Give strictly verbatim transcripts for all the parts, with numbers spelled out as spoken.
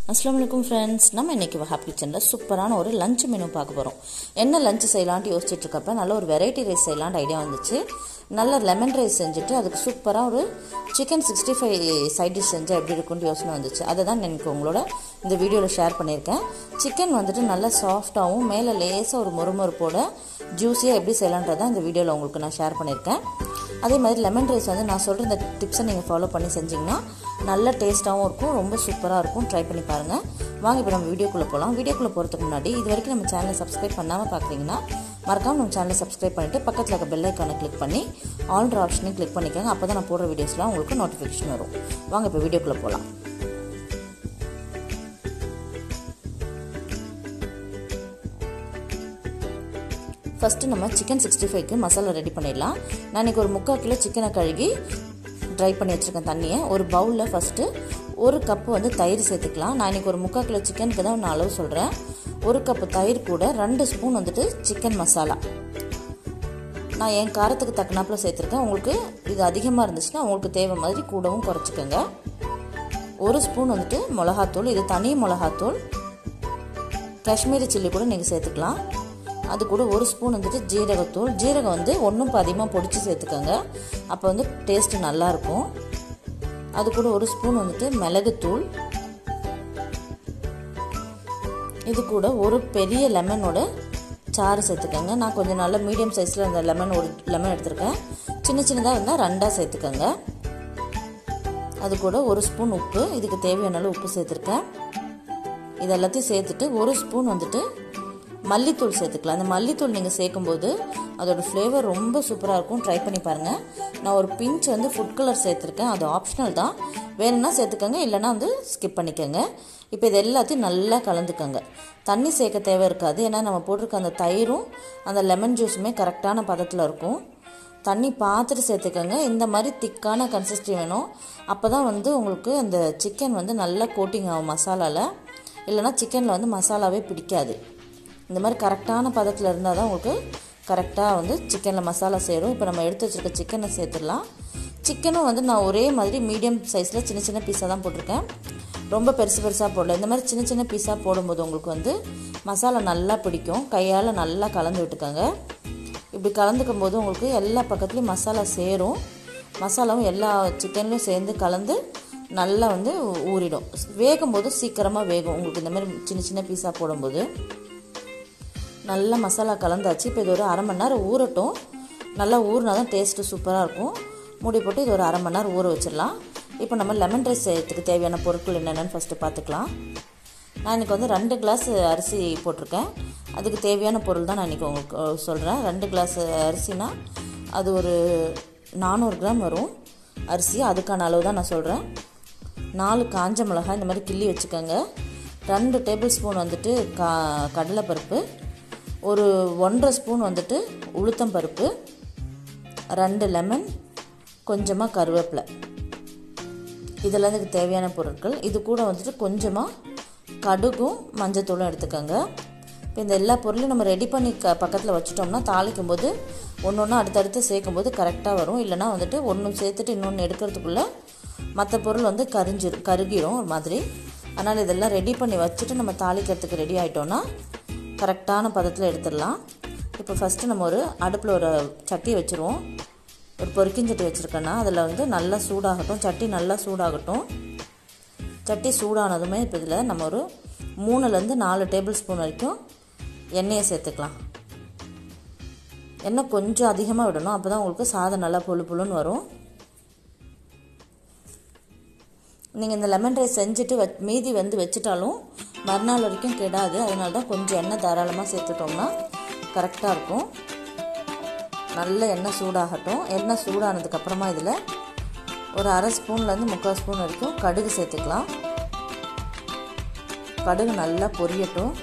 अस्सलाम वालेकुम फ्रेंड्स நம்ம இன்னைக்கு வஹாப் கிச்சன்ல சூப்பரான ஒரு லஞ்ச் மெனு பார்க்க போறோம். என்ன லஞ்ச் செய்யலாம்னு யோசிச்சிட்டு இருக்கப்ப நல்ல ஒரு வெரைட்டி ரைஸ் செய்யலாம்னு ஐடியா வந்துச்சு. நல்ல லெமன் ரைஸ் செஞ்சுட்டு அதுக்கு சூப்பரா ஒரு chicken sixty five side dish செஞ்சா எப்படி இருக்கும்னு யோசனை வந்துச்சு. அதை தான் எனக்கு உங்களோட இந்த வீடியோல ஷேர் பண்ணியிருக்கேன். சிக்கன் வந்துட்டு நல்லா சாஃப்டாகவும் மேலே லேசாக ஒரு மொறுமொறுப்போட ஜூஸியாக எப்படி செய்யலான்றதான் இந்த வீடியோவில் உங்களுக்கு நான் ஷேர் பண்ணியிருக்கேன். அதே மாதிரி லெமன் ரைஸ் வந்து நான் சொல்கிற இந்த டிப்ஸை நீங்கள் ஃபாலோ பண்ணி செஞ்சிங்கன்னா நல்ல டேஸ்ட்டாகவும் இருக்கும், ரொம்ப சூப்பராக இருக்கும். ட்ரை பண்ணி பாருங்கள். வாங்க இப்போ நம்ம வீடியோக்குள்ளே போகலாம். வீடியோக்குள்ளே போகிறதுக்கு முன்னாடி இது வரைக்கும் நம்ம சேனலை சப்ஸ்கிரைப் பண்ணாமல் பார்க்குறீங்கன்னா மறக்காமல் நம்ம சேனலை சப்ஸ்கிரைப் பண்ணிவிட்டு பக்கத்தில் இருக்க பெல் ஐக்கானை கிளிக் பண்ணி ஆல்ட்ரு ஆப்ஷனையும் கிளிக் பண்ணிக்கோங்க. அப்போ தான் நான் போடுற வீடியோஸ்லாம் உங்களுக்கு நோட்டிஃபிகேஷன் வரும். வாங்க இப்போ வீடியோக்குள்ளே போகலாம். ஃபஸ்ட்டு நம்ம சிக்கன் சிக்ஸ்டி ஃபைவ்க்கு மசாலா ரெடி பண்ணிடலாம். நான் இன்றைக்கி ஒரு முக்கால் கிலோ சிக்கனை கழுகி ட்ரை பண்ணி வச்சுருக்கேன் தண்ணியை. ஒரு பவுலில் ஃபஸ்ட்டு ஒரு கப்பு வந்து தயிர் சேர்த்துக்கலாம். நான் இன்றைக்கி ஒரு முக்கால் கிலோ சிக்கனுக்கு தான் நான் அளவு சொல்கிறேன். ஒரு கப்பு தயிர் கூட ரெண்டு ஸ்பூன் வந்துட்டு சிக்கன் மசாலா. நான் என் காரத்துக்கு தக்கனாப்பில் சேர்த்துருக்கேன். உங்களுக்கு இது அதிகமாக இருந்துச்சுன்னா உங்களுக்கு தேவை மாதிரி கூடவும் குறைச்சிக்கோங்க. ஒரு ஸ்பூன் வந்துட்டு மிளகாத்தூள், இது தனி மிளகாத்தூள். காஷ்மீரி சில்லி கூட நீங்கள் சேர்த்துக்கலாம். அது கூட ஒரு ஸ்பூன் வந்துட்டு ஜீரகத்தூள். ஜீரகம் வந்து ஒன்றும் அதிகமாக பொடிச்சு சேர்த்துக்கோங்க, அப்போ வந்து டேஸ்ட்டு நல்லாயிருக்கும். அது கூட ஒரு ஸ்பூன் வந்துட்டு மிளகுத்தூள். இது கூட ஒரு பெரிய லெமனோட சாறு சேர்த்துக்கோங்க. நான் கொஞ்சம் நல்ல மீடியம் சைஸில் அந்த லெமன் ஒரு லெமன் எடுத்துருக்கேன். சின்ன சின்னதாக இருந்தால் ரெண்டாக சேர்த்துக்கோங்க. அது கூட ஒரு ஸ்பூன் உப்பு, இதுக்கு தேவையான உப்பு சேர்த்துருக்கேன். இது எல்லாத்தையும் சேர்த்துட்டு ஒரு ஸ்பூன் வந்துட்டு மல்லித்தூள் சேர்த்துக்கலாம். அந்த மல்லித்தூள் நீங்கள் சேர்க்கும்போது அதோட ஃப்ளேவர் ரொம்ப சூப்பராக இருக்கும். ட்ரை பண்ணி பாருங்கள். நான் ஒரு பிஞ்ச் வந்து ஃபுட் கலர் சேர்த்துருக்கேன், அது ஆப்ஷனல் தான், வேணும்னா சேர்த்துக்கோங்க, இல்லைனா வந்து ஸ்கிப் பண்ணிக்கோங்க. இப்போ இது எல்லாத்தையும் நல்லா கலந்துக்கோங்க. தண்ணி சேர்க்க தேவை இருக்காது, ஏன்னா நம்ம போட்டிருக்க அந்த தயிரும் அந்த லெமன் ஜூஸுமே கரெக்டான பதத்தில் இருக்கும். தண்ணி பார்த்துட்டு சேர்த்துக்கோங்க. இந்த மாதிரி திக்கான கன்சிஸ்டன்சி வேணும். அப்போ தான் வந்து உங்களுக்கு அந்த சிக்கன் வந்து நல்லா கோட்டிங் ஆகும் மசாலாவில், இல்லைனா சிக்கனில் வந்து மசாலாவே பிடிக்காது. இந்த மாதிரி கரெக்டான பதத்தில் இருந்தால் தான் உங்களுக்கு கரெக்டாக வந்து சிக்கனில் மசாலா சேரும். இப்போ நம்ம எடுத்து வச்சுருக்க சிக்கனை சேர்த்துடலாம். சிக்கனும் வந்து நான் ஒரே மாதிரி மீடியம் சைஸில் சின்ன சின்ன பீஸாக தான் போட்டிருக்கேன், ரொம்ப பெருசு பெருசாக போடல. இந்த மாதிரி சின்ன சின்ன பீஸாக போடும்போது உங்களுக்கு வந்து மசாலா நல்லா பிடிக்கும். கையால் நல்லா கலந்து விட்டுக்கோங்க. இப்படி கலந்துக்கும் போது உங்களுக்கு எல்லா பக்கத்துலேயும் மசாலா சேரும். மசாலாவும் எல்லா சிக்கன்லையும் சேர்ந்து கலந்து நல்லா வந்து ஊறிடும். வேகும்போது சீக்கிரமாக வேகும் உங்களுக்கு இந்த மாதிரி சின்ன சின்ன பீஸாக போடும்போது. நல்லா மசாலா கலந்தாச்சு. இப்போ இது ஒரு அரை மணி நேரம் ஊறட்டும். நல்லா ஊறினா தான் டேஸ்ட்டு சூப்பராக இருக்கும். மூடி போட்டு இது ஒரு அரை மணி நேரம் ஊற வச்சிடலாம். இப்போ நம்ம லெமன் ரைஸ் செய்யறதுக்கு தேவையான பொருட்கள் என்னென்னு ஃபஸ்ட்டு பார்த்துக்கலாம். நான் இன்றைக்கி வந்து ரெண்டு கிளாஸ் அரிசி போட்டிருக்கேன். அதுக்கு தேவையான பொருள் தான் நான் இன்றைக்கி உங்களுக்கு சொல்கிறேன். ரெண்டு கிளாஸ் அரிசினா அது ஒரு நானூறு கிராம் வரும் அரிசி, அதுக்கான அளவு தான் நான் சொல்கிறேன். நாலு காஞ்ச மிளகாய் இந்த மாதிரி கிள்ளி வச்சுக்கோங்க. ரெண்டு டேபிள் ஸ்பூன் வந்துட்டு கா கடலைப்பருப்பு, ஒரு ஒன்றரை ஸ்பூன் வந்துட்டு உளுத்தம் பருப்பு, ரெண்டு லெமன், கொஞ்சமாக கருவேப்பிலை. இதெல்லாம் இதுக்கு தேவையான பொருட்கள். இது கூட வந்துட்டு கொஞ்சமாக கடுகும் மஞ்சத்தூளும் எடுத்துக்கோங்க. இப்போ இந்த எல்லா பொருளையும் நம்ம ரெடி பண்ணி க பக்கத்தில் வச்சுட்டோம்னா தாளிக்கும் போது ஒன்று ஒன்று அடுத்தடுத்து சேர்க்கும்போது கரெக்டாக வரும். இல்லைனா வந்துட்டு ஒன்று சேர்த்துட்டு இன்னொன்று எடுக்கிறதுக்குள்ளே மற்ற பொருள் வந்து கரிஞ்சிரும் கருகிரும் ஒரு மாதிரி. அதனால் இதெல்லாம் ரெடி பண்ணி வச்சுட்டு நம்ம தாளிக்கிறதுக்கு ரெடி ஆகிட்டோன்னா கரெக்டான பதத்தில் எடுத்துடலாம். இப்போ ஃபஸ்ட்டு நம்ம ஒரு அடுப்பில் ஒரு சட்டி வச்சுருவோம். ஒரு பொரிக்கின் சட்டி வச்சுருக்கேன்னா அதில் வந்து நல்லா சூடாகட்டும். சட்டி நல்லா சூடாகட்டும். சட்டி சூடானதுமே இப்போ இதில் நம்ம ஒரு மூணுலேருந்து நாலு டேபிள் ஸ்பூன் வரைக்கும் எண்ணெயை சேர்த்துக்கலாம். எண்ணெய் கொஞ்சம் அதிகமாக விடணும், அப்போ தான் உங்களுக்கு சாதம் நல்லா புழு புழுன்னு வரும். நீங்கள் இந்த லெமன் ரைஸ் செஞ்சுட்டு வ மீதி வந்து வச்சுட்டாலும் மறுநாள் வரைக்கும் கெடாது. அதனால தான் கொஞ்சம் எண்ணெய் தாராளமாக சேர்த்துட்டோம்னா கரெக்டாக இருக்கும். நல்ல எண்ணெய் சூடாகட்டும். எண்ணெய் சூடானதுக்கப்புறமா இதில் ஒரு அரை ஸ்பூன்லேருந்து முக்கால் ஸ்பூன் வரைக்கும் கடுகு சேர்த்துக்கலாம். கடுகு நல்லா பொரியட்டும்.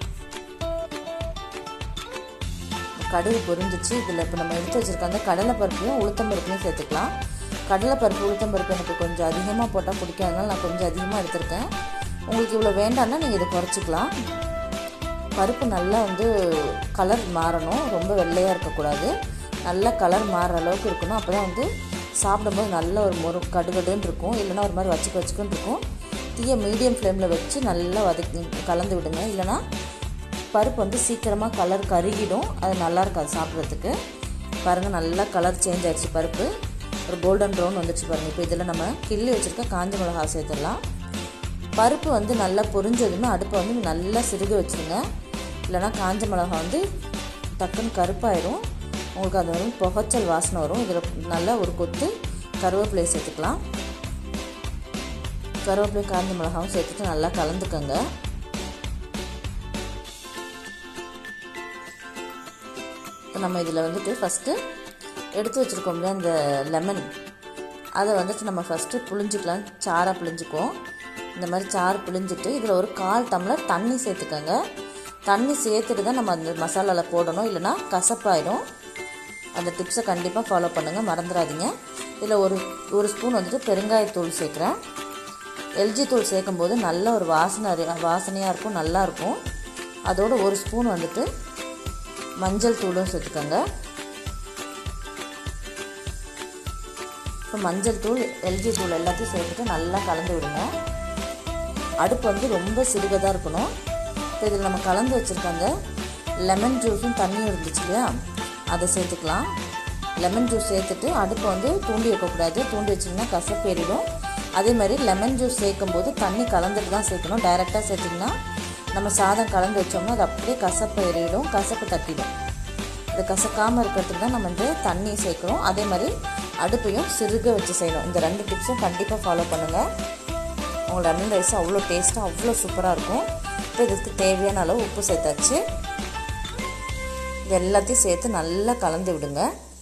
கடுகு பொரிஞ்சிச்சு. இதில் இப்போ நம்ம எடுத்து வச்சுருக்க அந்த கடலைப்பருப்பையும் உளுத்தம் பருப்பையும் சேர்த்துக்கலாம். கடலைப்பருப்பு உளுத்தம் பருப்பு எனக்கு கொஞ்சம் அதிகமாக போட்டால் பிடிக்காதனால நான் கொஞ்சம் அதிகமாக எடுத்துருக்கேன். உங்களுக்கு இவ்வளோ வேண்டாம்னா நீங்கள் இதை குறைச்சிக்கலாம். பருப்பு நல்லா வந்து கலர் மாறணும், ரொம்ப வெள்ளையாக இருக்கக்கூடாது, நல்லா கலர் மாறுற அளவுக்கு இருக்கணும். அப்போ தான் வந்து சாப்பிடும்போது நல்ல ஒரு மொறு கடுகடுன்னு இருக்கும், இல்லைனா ஒரு மாதிரி வச்சுக்க வச்சுக்குன்னு இருக்கும். தீயை மீடியம் ஃப்ளேமில் வச்சு நல்லா வதக்கி கலந்து விடுங்க. இல்லைனா பருப்பு வந்து சீக்கிரமாக கலர் கருகிடும், அது நல்லா இருக்காது சாப்பிட்றதுக்கு. பாருங்கள் நல்லா கலர் சேஞ்ச் ஆகிடுச்சு, பருப்பு ஒரு கோல்டன் ப்ரௌன் வந்துடுச்சு பாருங்கள். இப்போ இதில் நம்ம கிள்ளி வச்சுருக்க காஞ்ச மிளகா சேர்த்துடலாம். பருப்பு வந்து நல்லா பொரிஞ்சதுமே அடுப்பை வந்து நல்லா சிறுக வச்சுருங்க. இல்லைனா காஞ்ச மிளகா வந்து டக்குன்னு கருப்பாயிடும், உங்களுக்கு அது வந்து புகைச்சல் வாசனை வரும். இதில் நல்லா ஒரு கொத்து கருவேப்பிலையை சேர்த்துக்கலாம். கருவேப்பிலை காஞ்ச மிளகாவும் சேர்த்துட்டு நல்லா கலந்துக்கங்க. நம்ம இதில் வந்துட்டு ஃபஸ்ட்டு எடுத்து வச்சுருக்கோம் இல்லையா இந்த லெமன், அதை வந்துட்டு நம்ம ஃபஸ்ட்டு புளிஞ்சிக்கலாம். சாராக புளிஞ்சிக்குவோம். இந்த மாதிரி சாறு புளிஞ்சிட்டு இதில் ஒரு கால் டம்ளர் தண்ணி சேர்த்துக்கோங்க. தண்ணி சேர்த்துட்டு தான் நம்ம அந்த மசாலாவில் போடணும், இல்லைனா கசப்பாயிடும். அந்த டிப்ஸை கண்டிப்பாக ஃபாலோ பண்ணுங்கள், மறந்துடாதீங்க. இதில் ஒரு ஒரு ஸ்பூன் வந்துட்டு பெருங்காயத்தூள் சேர்க்குறேன். எல்ஜி தூள் சேர்க்கும் போது நல்ல ஒரு வாசனை வாசனையாக இருக்கும், நல்லாயிருக்கும். அதோடு ஒரு ஸ்பூன் வந்துட்டு மஞ்சள் தூளும் சேர்த்துக்கோங்க. இப்போ மஞ்சள் தூள் எல்ஜி தூள் எல்லாத்தையும் சேர்த்துட்டு நல்லா கலந்து விடுங்க. அடுப்பு வந்து ரொம்ப சிறுகதாக இருக்கணும். இப்போ இதில் நம்ம கலந்து வச்சுருக்க அந்த லெமன் ஜூஸும் தண்ணியும் இருந்துச்சு இல்லையா, அதை சேர்த்துக்கலாம். லெமன் ஜூஸ் சேர்த்துட்டு அடுப்பை வந்து தூண்டி வைக்கக்கூடாது, தூண்டி வச்சிங்கன்னா கசப்பேறிடும். அதே மாதிரி லெமன் ஜூஸ் சேர்க்கும் போது தண்ணி கலந்துட்டு தான் சேர்க்கணும். டைரெக்டாக சேர்த்திங்கன்னா நம்ம சாதம் கலந்து வச்சோம்னா அது அப்படியே கசப்பு ஏறிடும், கசப்பு தட்டிடும். அது கசக்காமல் இருக்கிறதுக்கு தான் நம்ம வந்து தண்ணி சேர்க்குறோம். அதே மாதிரி அடுப்பையும் சிறுக வச்சு செய்யணும். இந்த ரெண்டு டிப்ஸும் கண்டிப்பாக ஃபாலோ பண்ணுங்கள். உங்களோட லெமன் ரைஸ் அவ்வளோ டேஸ்ட்டாக அவ்வளோ சூப்பராக இருக்கும். இப்போ இதுக்கு தேவையான அளவு உப்பு சேர்த்தாச்சு. இது எல்லாத்தையும் சேர்த்து நல்லா கலந்து விடுங்க.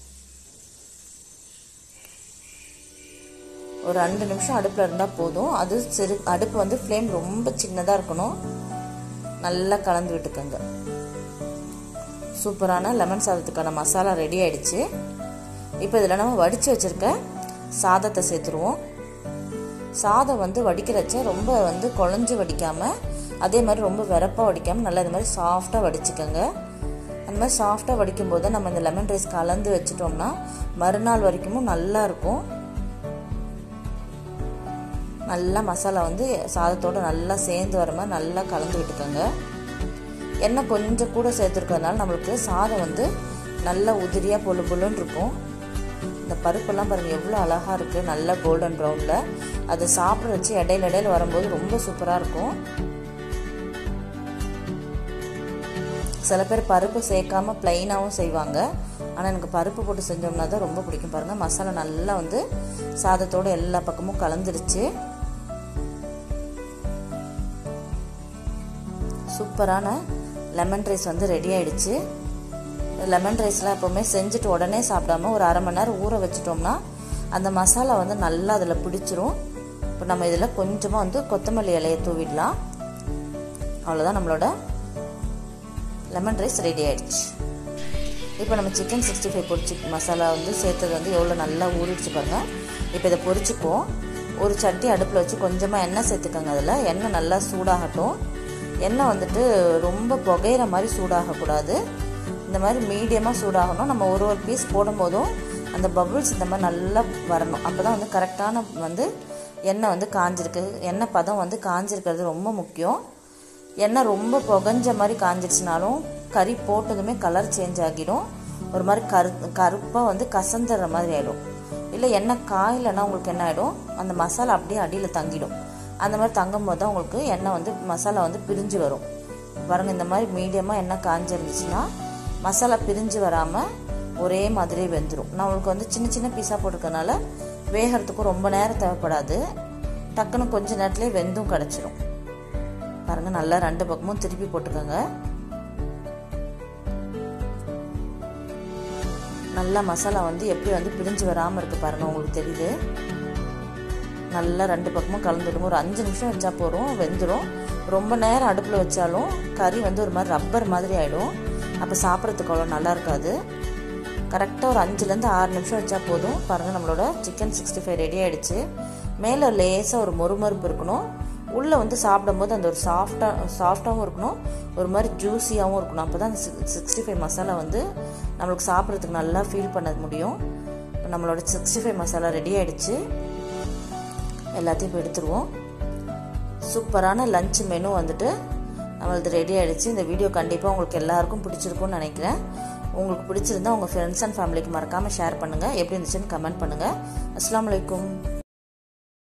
ஒரு ரெண்டு நிமிஷம் அடுப்பில் இருந்தால் போதும். அது சிறு அடுப்பு வந்து ஃப்ளேம் ரொம்ப சின்னதாக இருக்கணும். நல்லா கலந்து விட்டுக்கோங்க. சூப்பரான லெமன் சாதத்துக்கான மசாலா ரெடி ஆகிடுச்சு. இப்போ இதில் நம்ம வடித்து வச்சுருக்க சாதத்தை சேர்த்துருவோம். சாதம் வந்து வடிக்கிறச்ச ரொம்ப வந்து குழஞ்சி வடிக்காமல், அதே மாதிரி ரொம்ப வெறப்பாக வடிக்காமல் நல்லா இது மாதிரி சாஃப்டாக வடிச்சுக்கோங்க. அந்த மாதிரி சாஃப்டாக வடிக்கும் போது நம்ம இந்த லெமன் ரைஸ் கலந்து வச்சிட்டோம்னா மறுநாள் வரைக்கும் நல்லா இருக்கும். நல்லா மசாலா வந்து சாதத்தோடு நல்லா சேர்ந்து வர மாதிரி நல்லா கலந்து விட்டுக்கோங்க. எண்ணெய் கொஞ்சம் கூட சேர்த்துருக்கிறதுனால நம்மளுக்கு சாதம் வந்து நல்லா உதிரியாக பொழு பொழுன்னு இருக்கும். இந்த பருப்பெல்லாம் பாருங்கள் எவ்வளோ அழகாக இருக்குது, நல்லா கோல்டன் ப்ரௌனில். அதை சாப்பிட வச்சு இடையில இடையில வரும்போது ரொம்ப சூப்பராக இருக்கும். சில பேர் பருப்பு சேர்க்காமல் ப்ளைனாகவும் செய்வாங்க. ஆனால் எனக்கு பருப்பு போட்டு செஞ்சோம்னா தான் ரொம்ப பிடிக்கும். பாருங்கள் மசாலா நல்லா வந்து சாதத்தோடு எல்லா பக்கமும் கலந்துருச்சு. சூப்பரான லெமன் ரைஸ் வந்து ரெடி ஆகிடுச்சு. லெமன் ரைஸ்லாம் எப்போவுமே செஞ்சுட்டு உடனே சாப்பிடாம ஒரு அரை மணி நேரம் ஊற வச்சிட்டோம்னா அந்த மசாலா வந்து நல்லா அதில் பிடிச்சிரும். இப்போ நம்ம இதில் கொஞ்சமாக வந்து கொத்தமல்லி இலையை தூவிடலாம். அவ்வளோதான், நம்மளோட லெமன் ரைஸ் ரெடி ஆகிடுச்சு. இப்போ நம்ம சிக்கன் சிக்ஸ்டி ஃபைவ் பொரிச்சு மசாலா வந்து சேர்த்தது வந்து எவ்வளோ நல்லா ஊறிடுச்சு பாருங்கள். இப்போ இதை பொரிச்சுக்குவோம். ஒரு சட்டி அடுப்பில் வச்சு கொஞ்சமாக எண்ணெய் சேர்த்துக்கோங்க. அதில் எண்ணெய் நல்லா சூடாகட்டும். எண்ணெய் வந்துட்டு ரொம்ப புகையிற மாதிரி சூடாகக்கூடாது, இந்த மாதிரி மீடியமாக சூடாகணும். நம்ம ஒரு ஒரு பீஸ் போடும்போதும் அந்த பபுள்ஸ் இந்த மாதிரி நல்லா வரணும். அப்போ தான் வந்து கரெக்டான வந்து எண்ணெய் வந்து காஞ்சிருக்கு, எண்ணெய் பதம் வந்து காஞ்சிருக்கிறது ரொம்ப முக்கியம். எண்ணெய் ரொம்ப புகஞ்ச மாதிரி காஞ்சிருச்சுனாலும் கறி போட்டதுமே கலர் சேஞ்ச் ஆகிடும், ஒரு மாதிரி கரு கருப்பாக வந்து கசந்துற மாதிரி ஆகிடும். இல்லை எண்ணெய் காயிலன்னா உங்களுக்கு என்ன ஆகிடும், அந்த மசாலா அப்படியே அடியில் தங்கிடும். அந்த மாதிரி தங்கும் போது தான் உங்களுக்கு எண்ணெய் வந்து மசாலா வந்து பிரிஞ்சு வரும். பாருங்கள் இந்த மாதிரி மீடியமாக எண்ணெய் காஞ்சிருந்துச்சுன்னா மசாலா பிரிஞ்சு வராமல் ஒரே மாதிரி வெந்துடும். நான் உங்களுக்கு வந்து சின்ன சின்ன பீஸாக போட்டிருக்கனால வேகிறதுக்கும் ரொம்ப நேரம் தேவைப்படாது, டக்குன்னு கொஞ்சம் நேரத்துலேயே வெந்தும் கிடச்சிரும். பாருங்கள் நல்லா ரெண்டு பக்கமும் திருப்பி போட்டுக்கோங்க. நல்லா மசாலா வந்து எப்படி வந்து பிரிஞ்சு வராமல் இருக்குது பாருங்கள், உங்களுக்கு தெரியுது. நல்லா ரெண்டு பக்கமும் கலந்துடும். ஒரு அஞ்சு நிமிஷம் வச்சா போகிறோம், வெந்துடும். ரொம்ப நேரம் அடுப்பில் வச்சாலும் கறி வந்து ஒரு மாதிரி ரப்பர் மாதிரி ஆகிடும், அப்போ சாப்பிட்றதுக்கு அவ்வளோ நல்லா இருக்காது. கரெக்டாக ஒரு அஞ்சுலேருந்து ஆறு நிமிஷம் வச்சா போதும். பாருங்கள் நம்மளோட சிக்கன் சிக்ஸ்டி ஃபைவ் ரெடி ஆகிடுச்சு. மேலே லேசாக ஒரு மொறுமறுப்பு இருக்கணும், உள்ளே வந்து சாப்பிடும்போது அந்த ஒரு சாஃப்டாக சாஃப்டாகவும் இருக்கணும், ஒரு மாதிரி ஜூஸியாகவும் இருக்கணும். அப்போ தான் அந்த சிக்ஸ்டி ஃபைவ் மசாலா வந்து நம்மளுக்கு சாப்பிட்றதுக்கு நல்லா ஃபீல் பண்ண முடியும். இப்போ நம்மளோட சிக்ஸ்டி ஃபைவ் மசாலா ரெடி ஆகிடுச்சு. எல்லாத்தையும் இப்போ எடுத்துருவோம். சூப்பரான லஞ்ச் மெனு வந்துட்டு நம்மளது ரெடி ஆகிடுச்சு. இந்த வீடியோ கண்டிப்பாக உங்களுக்கு எல்லாருக்கும் பிடிச்சிருக்கும்னு நினைக்கிறேன். உங்களுக்கு பிடிச்சிருந்தா உங்கள் ஃப்ரெண்ட்ஸ் அண்ட் ஃபேமிலிக்கு மறக்காமல் ஷேர் பண்ணுங்கள். எப்படி இருந்துச்சுன்னு கமெண்ட் பண்ணுங்கள். அஸ்ஸலாமு அலைக்கும்.